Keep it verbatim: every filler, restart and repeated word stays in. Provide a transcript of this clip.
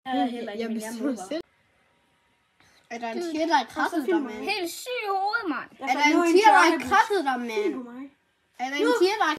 Jeg er heller ikke, jeg men jeg bestemmer må selv. Er der en tiger, der er krattet dig, mand? Helt syg i hovedet, mand. Er der en tiger, der er krattet dig, mand? Er der en tiger, der er